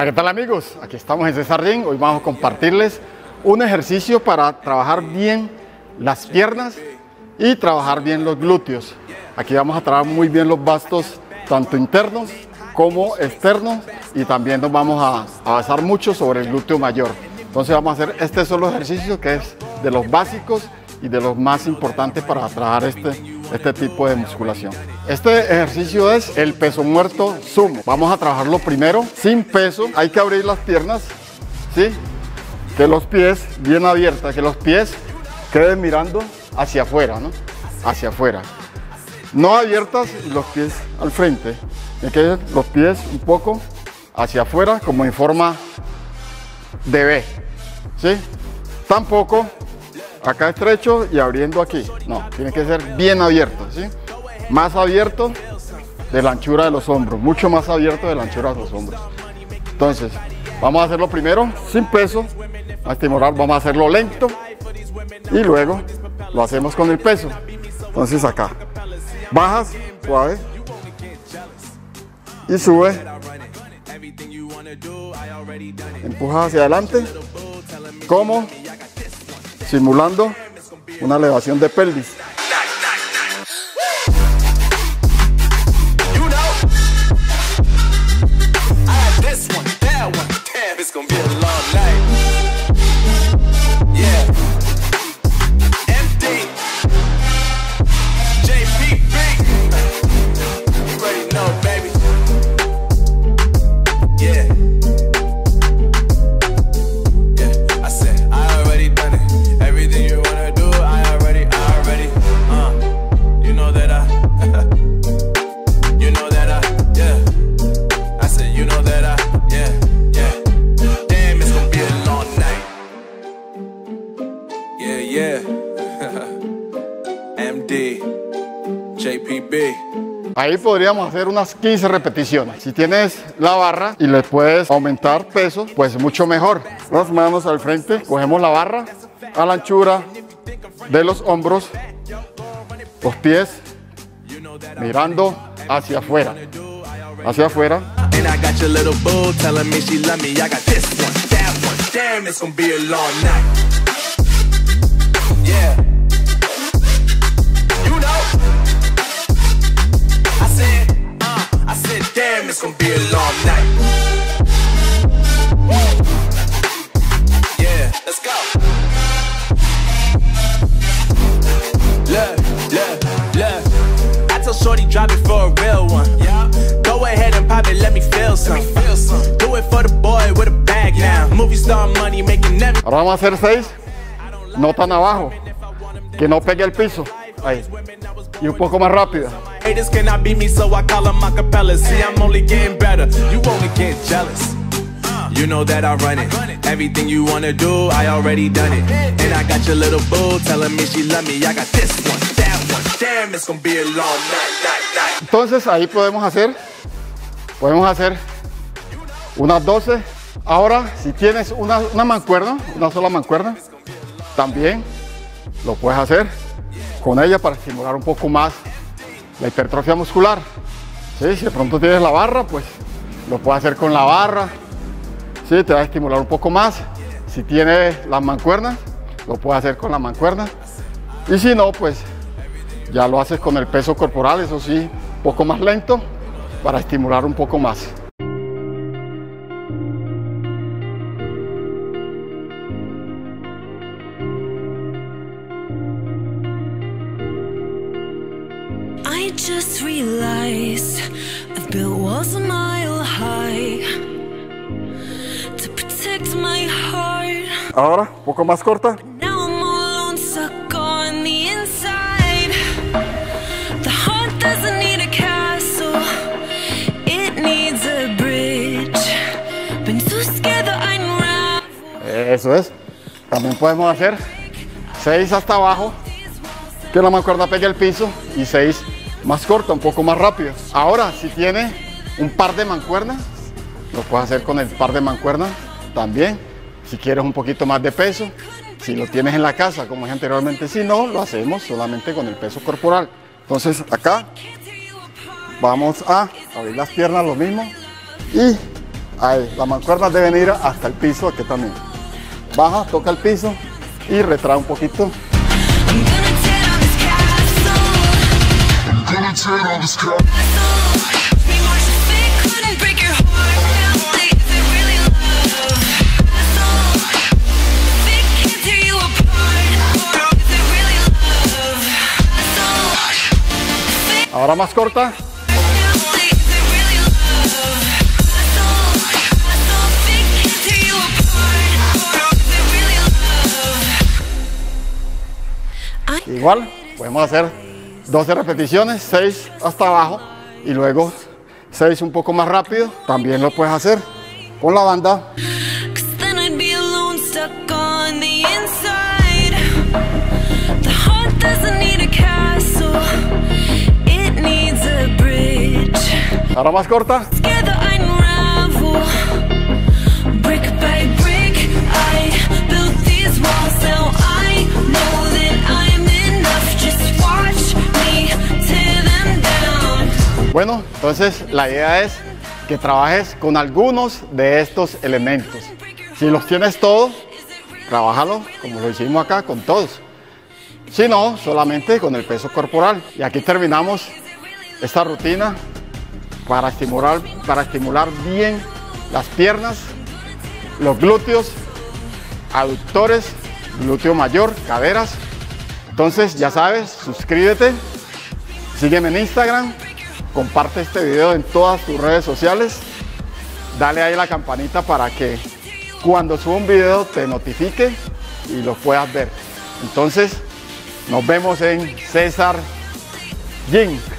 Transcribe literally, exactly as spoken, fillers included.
Hola, ¿qué tal amigos? Aquí estamos en César Ring. Hoy vamos a compartirles un ejercicio para trabajar bien las piernas y trabajar bien los glúteos. Aquí vamos a trabajar muy bien los bastos, tanto internos como externos, y también nos vamos a, a basar mucho sobre el glúteo mayor. Entonces vamos a hacer este solo ejercicio que es de los básicos y de los más importantes para trabajar este, este tipo de musculación. Este ejercicio es el peso muerto sumo. Vamos a trabajarlo primero sin peso. Hay que abrir las piernas, ¿sí? Que los pies bien abiertos, que los pies queden mirando hacia afuera, ¿no? Hacia afuera. No abiertas y los pies al frente. Que queden los pies un poco hacia afuera, como en forma de V, ¿sí? Tampoco acá estrecho y abriendo aquí. No, tiene que ser bien abierto, ¿sí? Más abierto de la anchura de los hombros, mucho más abierto de la anchura de los hombros. Entonces, vamos a hacerlo primero sin peso, a estimular, vamos a hacerlo lento y luego lo hacemos con el peso. Entonces acá, bajas suave y sube, empujas hacia adelante, como simulando una elevación de pelvis. Ahí podríamos hacer unas quince repeticiones. Si tienes la barra y le puedes aumentar peso, pues mucho mejor. Las manos al frente, cogemos la barra a la anchura de los hombros, los pies mirando hacia afuera, hacia afuera. It's gonna be a long night. Yeah, let's go. Look, look, look. I tell Shorty drop it for a real one. Yeah. Go ahead and pop it, let me feel some. Feel some. Do it for the boy with a bag now. Movie star money making every. Ahora vamos a hacer seis, no tan abajo, que no pegue el piso. Ahí. Y un poco más rápido. Haters cannot beat me, so I call them acapellas. See, I'm only getting better. You only get jealous. You know that I run it. Everything you wanna do, I already done it. And I got your little boo telling me she love me. I got this one, that one. Damn, it's gonna be a long night, night, night. Entonces ahí podemos hacer, podemos hacer unas doce. Ahora, si tienes una, una mancuerna, una sola mancuerna, también lo puedes hacer con ella para estimular un poco más la hipertrofia muscular. ¿Sí? Si de pronto tienes la barra, pues lo puedes hacer con la barra. ¿Sí? Te va a estimular un poco más. Si tienes las mancuernas, lo puedes hacer con la mancuerna. Y si no, pues ya lo haces con el peso corporal, eso sí, un poco más lento, para estimular un poco más. I just realized I've built walls a mile high to protect my heart. Ahora, un poco más corta. Now I'm all alone, stuck on the inside. The heart doesn't need a castle, it needs a bridge. Been too scared that I unravel. Eso es. También podemos hacer seis hasta abajo, que la mancuerna pegue el piso, y seis más corta, un poco más rápido. Ahora, si tiene un par de mancuernas, lo puedes hacer con el par de mancuernas también. Si quieres un poquito más de peso, si lo tienes en la casa, como dije anteriormente, si no, lo hacemos solamente con el peso corporal. Entonces, acá vamos a abrir las piernas, lo mismo, y Ahí, las mancuernas deben ir hasta el piso, aquí también. Baja, toca el piso y retrae un poquito. I'm gonna tear down this castle. We marched the fake, couldn't break your heart. Is it really love? Fake can't tear you apart. Is it really love? Ahora más corta. Igual, podemos hacer doce repeticiones, seis hasta abajo y luego seis un poco más rápido. También lo puedes hacer con la banda. Ahora más corta. Bueno, entonces la idea es que trabajes con algunos de estos elementos. Si los tienes todos, trabájalo como lo hicimos acá con todos. Si no, solamente con el peso corporal. Y aquí terminamos esta rutina para estimular, para estimular bien las piernas, los glúteos, aductores, glúteo mayor, caderas. Entonces ya sabes, suscríbete, sígueme en Instagram. Comparte este video en todas tus redes sociales. Dale ahí la campanita para que cuando suba un video te notifique y lo puedas ver. Entonces, nos vemos en César Gym.